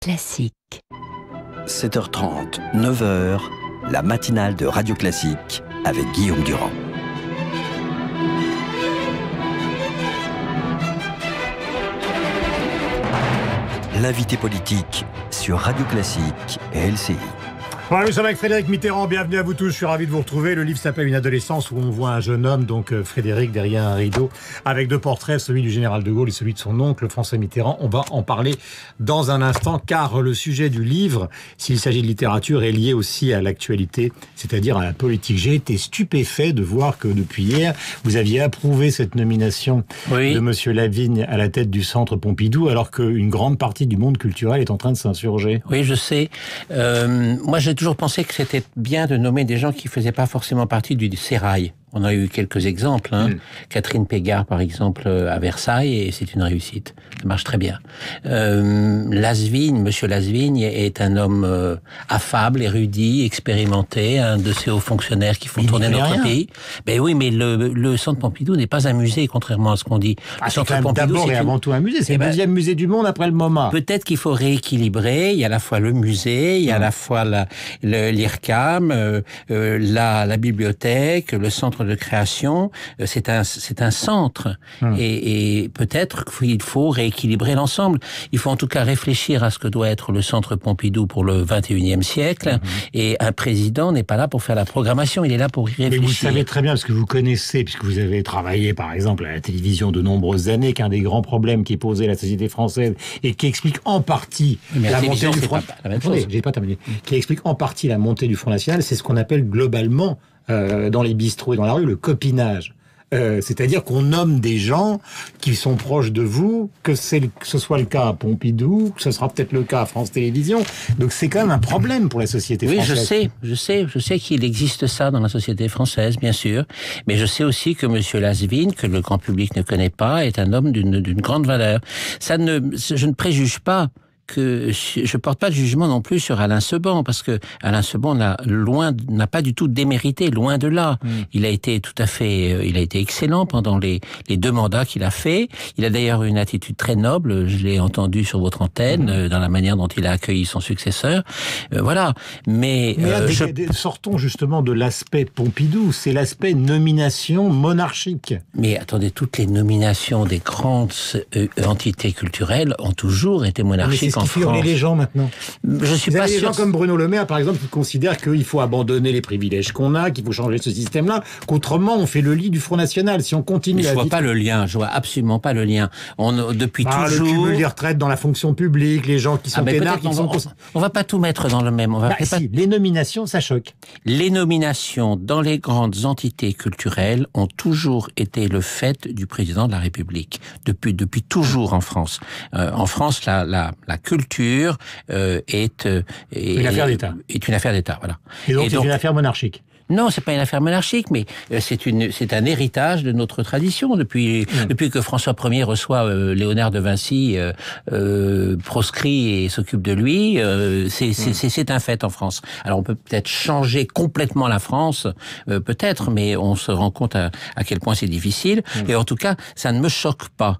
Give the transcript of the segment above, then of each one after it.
Classique. 7h30, 9h, la matinale de Radio Classique avec Guillaume Durand. L'invité politique sur Radio Classique et LCI. Voilà, nous sommes avec Frédéric Mitterrand, bienvenue à vous tous, je suis ravi de vous retrouver. Le livre s'appelle Une adolescence où on voit un jeune homme, donc Frédéric, derrière un rideau, avec deux portraits, celui du général de Gaulle et celui de son oncle François Mitterrand. On va en parler dans un instant, car le sujet du livre, s'il s'agit de littérature, est lié aussi à l'actualité, c'est-à-dire à la politique. J'ai été stupéfait de voir que depuis hier, vous aviez approuvé cette nomination de Monsieur Lavigne à la tête du Centre Pompidou, alors qu'une grande partie du monde culturel est en train de s'insurger. Oui, je sais. Moi, j'ai toujours pensé que c'était bien de nommer des gens qui faisaient pas forcément partie du sérail. On a eu quelques exemples. Catherine Pégard, par exemple, à Versailles, et c'est une réussite. Ça marche très bien. Monsieur Lasvigne est un homme affable, érudit, expérimenté, un de ces hauts fonctionnaires qui font tourner notre pays. Ben oui, mais le Centre Pompidou n'est pas un musée, contrairement à ce qu'on dit. Le Centre Pompidou, d'abord et avant tout un musée. C'est le deuxième musée du monde après le MoMA. Peut-être qu'il faut rééquilibrer. Il y a à la fois le musée, il y a à la fois l'IRCAM, la bibliothèque, le centre de création. C'est un centre. Et peut-être qu'il faut rééquilibrer l'ensemble. Il faut en tout cas réfléchir à ce que doit être le Centre Pompidou pour le 21e siècle. Et un président n'est pas là pour faire la programmation, il est là pour y réfléchir. Mais vous savez très bien, parce que vous connaissez, puisque vous avez travaillé par exemple à la télévision de nombreuses années, qu'un des grands problèmes qui posait la société française et qui explique en partie la montée du Front... Qui explique en partie la montée du Front National, c'est ce qu'on appelle globalement dans les bistrots et dans la rue le copinage. C'est-à-dire qu'on nomme des gens qui sont proches de vous, que ce soit le cas à Pompidou, que ce sera peut-être le cas à France Télévisions. Donc c'est quand même un problème pour la société française. Oui, je sais qu'il existe ça dans la société française, bien sûr. Mais je sais aussi que Monsieur Lasvigne, que le grand public ne connaît pas, est un homme d'une grande valeur. Je ne préjuge pas que je porte pas de jugement non plus sur Alain Seban, parce que Alain Seban n'a pas du tout démérité, loin de là. Il a été excellent pendant les 2 mandats qu'il a fait. Il a d'ailleurs une attitude très noble, je l'ai entendu sur votre antenne, dans la manière dont il a accueilli son successeur. Voilà. Mais sortons justement de l'aspect Pompidou, c'est l'aspect nomination monarchique. Mais attendez, toutes les nominations des grandes entités culturelles ont toujours été monarchiques. Qui fait hurler les gens maintenant. Je suis pas sûr. Des gens comme Bruno Le Maire, par exemple, qui considèrent qu'il faut abandonner les privilèges qu'on a, qu'il faut changer ce système-là, qu'autrement on fait le lit du Front National. Si on continue. Mais je vois pas le lien. Je vois absolument pas le lien. Depuis toujours. Le cumul des retraites dans la fonction publique, les gens qui sont peinards, on va pas tout mettre dans le même. Les nominations, ça choque. Les nominations dans les grandes entités culturelles ont toujours été le fait du président de la République. Depuis toujours en France. En France, la culture est une affaire d'État. Est une affaire d'État, voilà. Et donc c'est une affaire monarchique. Non, c'est pas une affaire monarchique, mais c'est un héritage de notre tradition. Depuis que François Ier reçoit Léonard de Vinci, proscrit et s'occupe de lui, c'est un fait en France. Alors on peut peut-être changer complètement la France, peut-être, mais on se rend compte à quel point c'est difficile. Et en tout cas, ça ne me choque pas.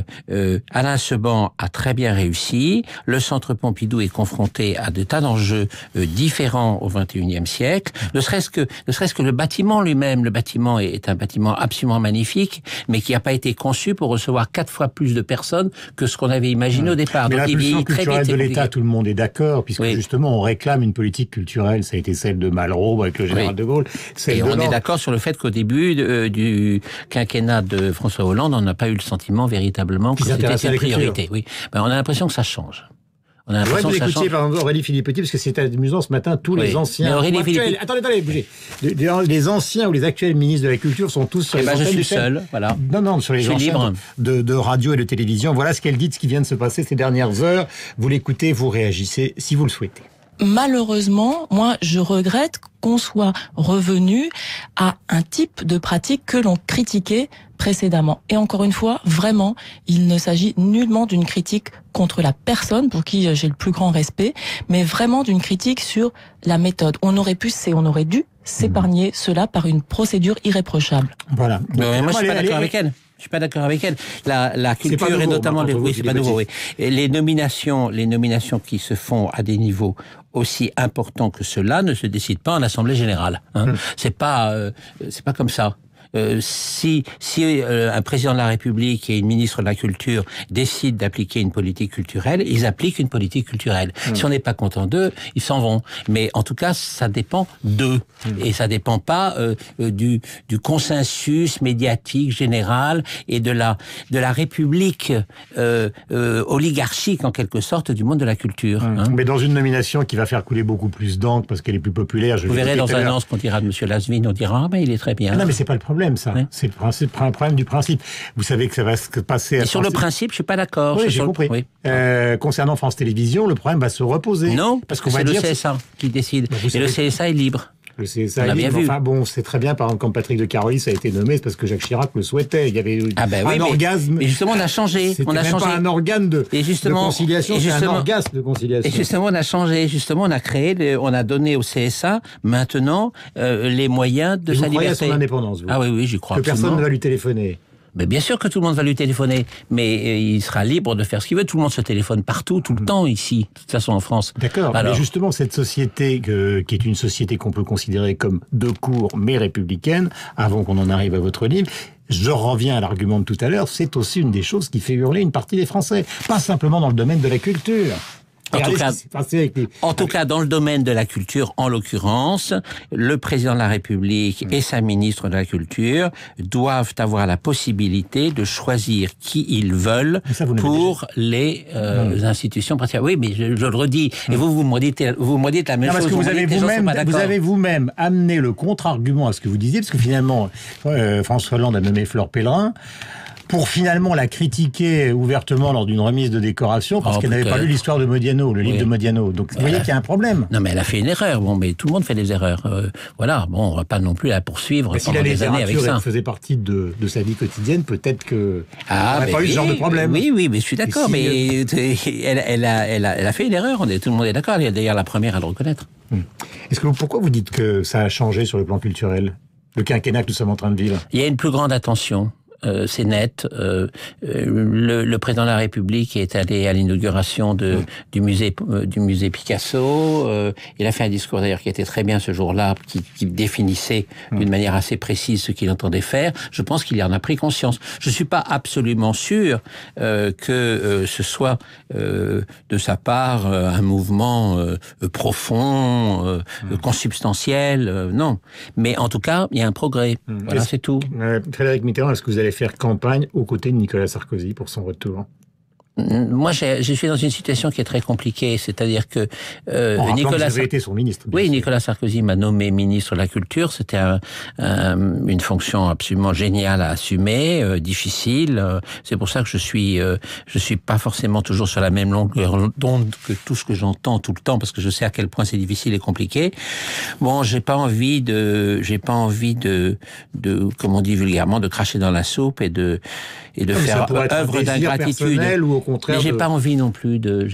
Alain Seban a très bien réussi. Le Centre Pompidou est confronté à des tas d'enjeux différents au XXIe siècle. Ne serait-ce que le bâtiment lui-même. Le bâtiment est un bâtiment absolument magnifique, mais qui n'a pas été conçu pour recevoir 4 fois plus de personnes que ce qu'on avait imaginé au départ. Mais donc la pulsion culturelle de l'État, tout le monde est d'accord, puisque justement on réclame une politique culturelle. Ça a été celle de Malraux avec le général de Gaulle. Et on est d'accord sur le fait qu'au début du quinquennat de François Hollande, on n'a pas eu le sentiment véritablement que c'était une priorité. Oui. On a l'impression que ça change. On a l'impression que ça change. Par exemple, Aurélie Philippe-Petit, parce que c'est amusant ce matin, tous les anciens... Attendez, bougez. Les anciens ou les actuels ministres de la Culture sont tous sur les je suis seul, voilà. Non, sur les anciens de radio et de télévision. Voilà ce qu'elle dit de ce qui vient de se passer ces dernières heures. Vous l'écoutez, vous réagissez, si vous le souhaitez. Malheureusement, moi, je regrette qu'on soit revenu à un type de pratique que l'on critiquait précédemment. Et encore une fois, vraiment, il ne s'agit nullement d'une critique contre la personne, pour qui j'ai le plus grand respect, mais vraiment d'une critique sur la méthode. On aurait dû s'épargner cela par une procédure irréprochable. Voilà. Moi, je suis pas d'accord avec elle. Je suis pas d'accord avec elle. La culture nouveau, et notamment c'est pas nouveau. Oui. Et les nominations qui se font à des niveaux aussi importants que ceux-là ne se décident pas en assemblée générale. Hein. C'est pas comme ça. Si un président de la République et une ministre de la Culture décident d'appliquer une politique culturelle, ils appliquent une politique culturelle. Si on n'est pas content d'eux, ils s'en vont. Mais en tout cas, ça dépend d'eux. Et ça dépend pas du consensus médiatique général et de la République oligarchique, en quelque sorte, du monde de la culture. Hein. Mais dans une nomination qui va faire couler beaucoup plus d'encre parce qu'elle est plus populaire... Vous verrez dans un an ce qu'on dira de M. Lasvin, on dira « Ah, mais il est très bien. » Non, mais c'est pas le problème. Ça, oui. C'est un problème du principe. Vous savez que ça va se passer. Et sur le principe, je suis pas d'accord. Oui, j'ai compris. Oui. Concernant France Télévisions, le problème va se reposer. Non, parce que c'est le CSA qui décide. Et le CSA est libre. Le CSA est libre. Enfin bon, c'est très bien. Par exemple, quand Patrick de Carolis a été nommé, c'est parce que Jacques Chirac le souhaitait. Il y avait un orgasme. Mais justement, on a changé. C'était même pas un organe de conciliation, c'est un orgasme de conciliation. Et justement, on a changé. Justement, on a donné au CSA maintenant les moyens de sa liberté. Vous croyez à son indépendance, vous ? Ah oui, j'y crois. Que personne ne va lui téléphoner. Mais bien sûr que tout le monde va lui téléphoner, mais il sera libre de faire ce qu'il veut. Tout le monde se téléphone partout, tout le temps ici, de toute façon en France. D'accord, mais justement cette société qui est une société qu'on peut considérer comme de cour mais républicaine, avant qu'on en arrive à votre livre, je reviens à l'argument de tout à l'heure, c'est aussi une des choses qui fait hurler une partie des Français, pas simplement dans le domaine de la culture. En tout cas, dans le domaine de la culture, en l'occurrence, le président de la République et sa ministre de la Culture doivent avoir la possibilité de choisir qui ils veulent pour les institutions principales. Oui, mais je le redis. Et vous me dites la même chose. Parce que vous avez vous-même amené le contre-argument à ce que vous disiez, parce que finalement, François Hollande a nommé Fleur Pellerin pour finalement la critiquer ouvertement lors d'une remise de décoration, parce qu'elle n'avait pas lu l'histoire de Modiano, le livre de Modiano. Donc vous voyez qu'il y a un problème. Non, mais elle a fait une erreur. Bon, mais tout le monde fait des erreurs. Voilà, bon, on va pas non plus la poursuivre pendant des années avec ça. Si la littérature faisait partie de sa vie quotidienne, peut-être que on n'aurait pas eu ce genre de problème. Oui, mais je suis d'accord. Mais elle a fait une erreur. Tout le monde est d'accord. Elle est d'ailleurs la première à le reconnaître. Pourquoi vous dites que ça a changé sur le plan culturel, le quinquennat que nous sommes en train de vivre? Il y a une plus grande attention. C'est net. Le président de la République est allé à l'inauguration du musée Picasso. Il a fait un discours d'ailleurs qui était très bien ce jour-là, qui définissait d'une manière assez précise ce qu'il entendait faire. Je pense qu'il en a pris conscience. Je suis pas absolument sûr que ce soit de sa part un mouvement profond, consubstantiel. Non. Mais en tout cas, il y a un progrès. Voilà, c'est tout. Frédéric Mitterrand, est-ce que vous allez faire campagne aux côtés de Nicolas Sarkozy pour son retour? Moi, je suis dans une situation qui est très compliquée, c'est-à-dire que Nicolas Sarkozy été son ministre. Oui, Nicolas Sarkozy m'a nommé ministre de la Culture. C'était une fonction absolument géniale à assumer, difficile. C'est pour ça que je suis pas forcément toujours sur la même longueur d'onde que tout ce que j'entends tout le temps, parce que je sais à quel point c'est difficile et compliqué. Bon, j'ai pas envie de, comme on dit vulgairement, de cracher dans la soupe et de faire œuvre d'ingratitude. Mais j'ai pas envie non plus de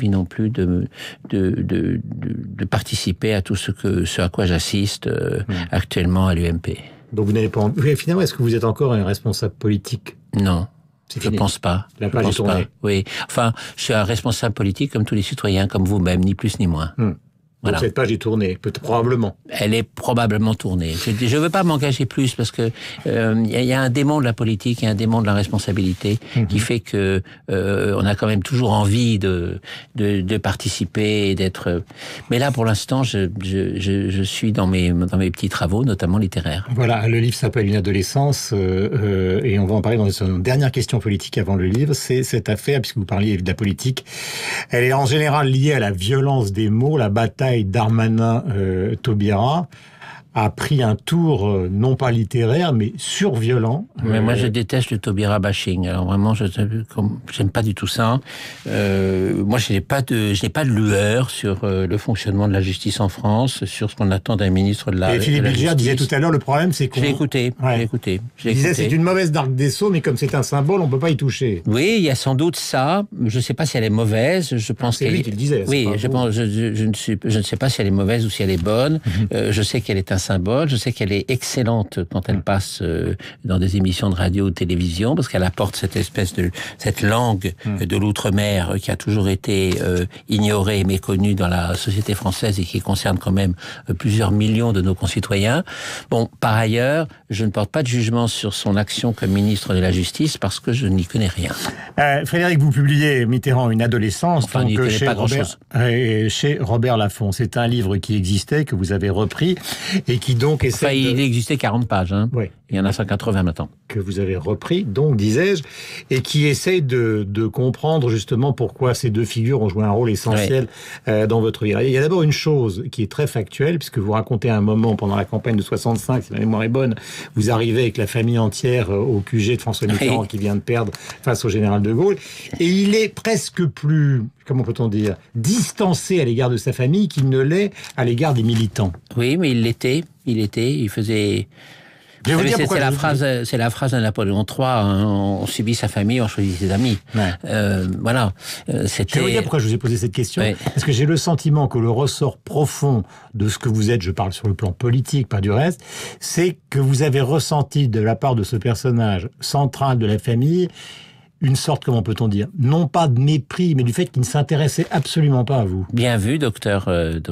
participer à tout ce à quoi j'assiste actuellement à l'UMP. Donc vous n'avez pas envie. Finalement, est-ce que vous êtes encore un responsable politique? Non. Je pense pas. La page est tournée. Oui. Enfin, je suis un responsable politique comme tous les citoyens, comme vous-même, ni plus ni moins. Voilà. Donc cette page est tournée, probablement. Elle est probablement tournée. Je veux pas m'engager plus parce que y a un démon de la politique, il y a un démon de la responsabilité qui fait que on a quand même toujours envie de participer et d'être. Mais là, pour l'instant, je suis dans mes petits travaux, notamment littéraires. Voilà, le livre s'appelle Une adolescence et on va en parler dans une dernière question politique avant le livre. C'est cette affaire, puisque vous parliez de la politique, elle est en général liée à la violence des mots, la bataille Darmanin-Taubira a pris un tour non pas littéraire mais surviolent. Mais moi je déteste le Taubira bashing. Alors vraiment j'aime pas du tout ça. Moi je n'ai pas de lueur sur le fonctionnement de la justice en France, sur ce qu'on attend d'un ministre de la justice. Et Philippe Bilger disait tout à l'heure, le problème c'est qu'on... J'ai écouté. Il disait c'est une mauvaise garde des Sceaux, mais comme c'est un symbole, on peut pas y toucher. Oui, il y a sans doute ça. Je sais pas si elle est mauvaise. Je pense c'est lui qui le disait. Oui, je ne sais pas si elle est mauvaise ou si elle est bonne. Je sais qu'elle est un symbole. Je sais qu'elle est excellente quand elle passe dans des émissions de radio ou de télévision, parce qu'elle apporte cette langue de l'outre-mer qui a toujours été ignorée et méconnue dans la société française et qui concerne quand même plusieurs millions de nos concitoyens. Bon, par ailleurs, je ne porte pas de jugement sur son action comme ministre de la Justice parce que je n'y connais rien. Frédéric, vous publiez Mitterrand, une adolescence, Enfin, donc, chez Robert Laffont. C'est un livre qui existait, que vous avez repris, et qui donc essaie enfin, il existait 40 pages, hein. Oui. Il y en a 180 maintenant. Que vous avez repris, donc, disais-je, et qui essaie de comprendre justement pourquoi ces deux figures ont joué un rôle essentiel dans votre vie. Il y a d'abord une chose qui est très factuelle, puisque vous racontez un moment pendant la campagne de 65, si ma mémoire est bonne, vous arrivez avec la famille entière au QG de François Mitterrand qui vient de perdre face au général de Gaulle, et il est presque plus, comment peut-on dire, distancé à l'égard de sa famille qu'il ne l'est à l'égard des militants. Oui, mais il faisait... C'est la phrase de Napoléon III, hein, on subit sa famille, on choisit ses amis. Ouais. Voilà. Je vais vous dire pourquoi je vous ai posé cette question. Ouais. Parce que j'ai le sentiment que le ressort profond de ce que vous êtes, je parle sur le plan politique, pas du reste, c'est que vous avez ressenti de la part de ce personnage central de la famille une sorte, comment peut-on dire, non pas de mépris, mais du fait qu'il ne s'intéressait absolument pas à vous. Bien vu, docteur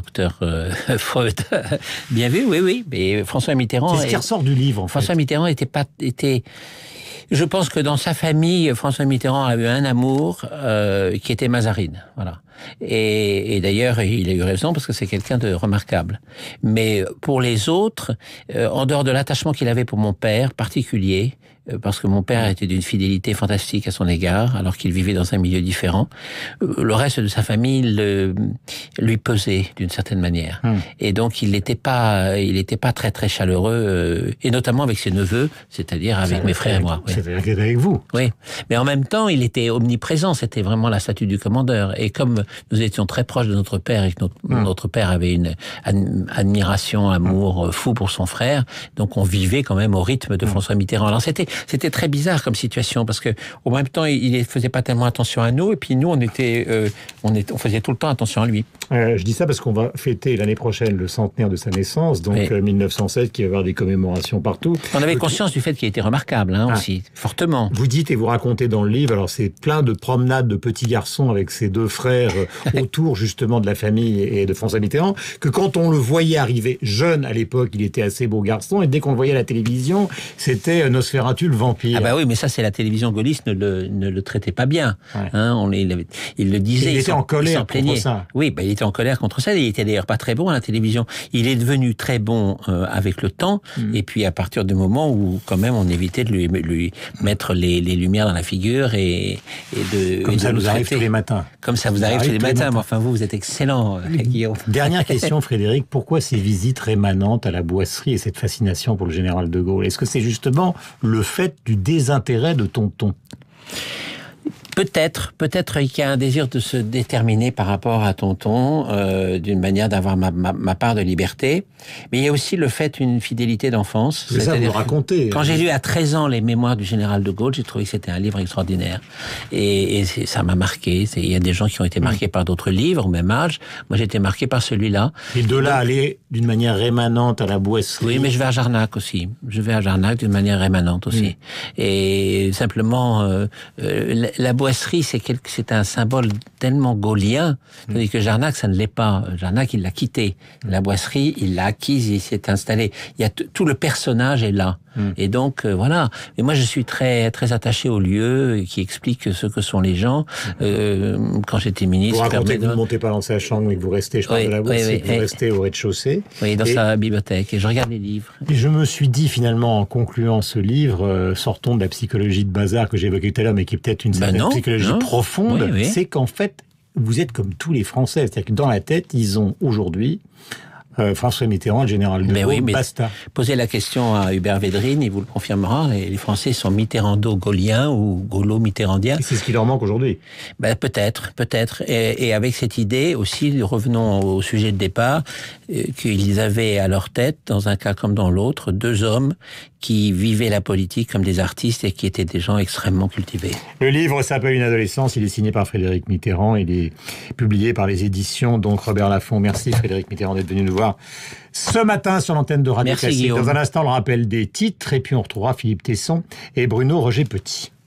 Freud. Bien vu, oui. Mais François Mitterrand... C'est ce qui ressort du livre, en fait. François Mitterrand était... Je pense que dans sa famille, François Mitterrand a eu un amour qui était Mazarine, voilà. Et d'ailleurs, il a eu raison parce que c'est quelqu'un de remarquable. Mais pour les autres, en dehors de l'attachement qu'il avait pour mon père particulier, parce que mon père était d'une fidélité fantastique à son égard, alors qu'il vivait dans un milieu différent, le reste de sa famille lui pesait d'une certaine manière. Et donc il n'était pas très très chaleureux, et notamment avec ses neveux, c'est-à-dire avec mes frères et moi. Oui. C'est avec vous. Oui, mais en même temps, il était omniprésent. C'était vraiment la statue du commandeur. Et comme nous étions très proches de notre père et que notre père avait une admiration, amour fou pour son frère, donc on vivait quand même au rythme de François Mitterrand. Alors c'était très bizarre comme situation parce que au même temps il faisait pas tellement attention à nous et puis nous on faisait tout le temps attention à lui. Je dis ça parce qu'on va fêter l'année prochaine le centenaire de sa naissance, donc 1907, qui va y avoir des commémorations partout. On avait conscience du fait qu'il était remarquable, aussi, fortement. Vous dites et vous racontez dans le livre, alors c'est plein de promenades de petits garçons avec ses deux frères autour justement de la famille et de François Mitterrand, que quand on le voyait arriver jeune à l'époque, il était assez beau garçon, et dès qu'on le voyait à la télévision, c'était Nosferatu le vampire. Ah bah oui, mais ça c'est la télévision gaulliste ne le traitait pas bien. Il le disait. Il était en colère contre ça. Oui, il était en colère contre ça. Il était d'ailleurs pas très bon à la télévision. Il est devenu très bon avec le temps. Et puis à partir du moment où quand même on évitait de lui mettre les lumières dans la figure comme ça nous arrive tous les matins. Comme ça vous arrive tous les matins. Mais enfin vous êtes excellent, Guillaume. Dernière question, Frédéric. Pourquoi ces visites rémanentes à la Boisserie et cette fascination pour le général de Gaulle? Est-ce que c'est justement le fait du désintérêt de Tonton? Peut-être qu'il y a un désir de se déterminer par rapport à Tonton, d'une manière d'avoir ma part de liberté. Mais il y a aussi le fait d'une fidélité d'enfance. C'est ça, vous le racontez. Quand j'ai lu à 13 ans les mémoires du général de Gaulle, j'ai trouvé que c'était un livre extraordinaire. Et ça m'a marqué. Il y a des gens qui ont été marqués par d'autres livres au même âge. Moi, j'ai été marqué par celui-là. Et de là, aller d'une manière rémanente à la Boisserie. Oui, mais je vais à Jarnac aussi. Je vais à Jarnac d'une manière rémanente aussi. Et simplement, la Boisserie, c'est un symbole tellement gaulien, tandis que Jarnac, ça ne l'est pas. Jarnac, il l'a quitté. La Boisserie, il l'a acquise, il s'est installé. Il y a tout le personnage est là. Et donc, voilà. Mais moi, je suis très, très attaché aux lieux qui expliquent ce que sont les gens. Quand j'étais ministre... Vous racontez que vous ne montez pas dans sa chambre, mais que vous restez, je parle de la Boisserie, vous restez au rez-de-chaussée. Oui, dans sa bibliothèque. Et je regarde les livres. Et je me suis dit, finalement, en concluant ce livre, sortons de la psychologie de bazar que j'évoquais tout à l'heure, mais qui est peut-être une certaine psychologie profonde, c'est qu'en fait, vous êtes comme tous les Français. C'est-à-dire que dans la tête, ils ont aujourd'hui François Mitterrand, le général de Gaulle, basta. Posez la question à Hubert Védrine, il vous le confirmera. Les Français sont mitterrando-gauliens ou gaulo-mitterrandiens. C'est ce qui leur manque aujourd'hui. Peut-être. Et avec cette idée aussi, revenons au sujet de départ, qu'ils avaient à leur tête, dans un cas comme dans l'autre, deux hommes qui vivaient la politique comme des artistes et qui étaient des gens extrêmement cultivés. Le livre s'appelle Une adolescence, il est signé par Frédéric Mitterrand, il est publié par les éditions donc Robert Laffont. Merci Frédéric Mitterrand d'être venu nous voir. soir, ce matin sur l'antenne de Radio Merci, Classique. Guillaume. Dans un instant, le rappel des titres, et puis on retrouvera Philippe Tesson et Bruno Roger Petit.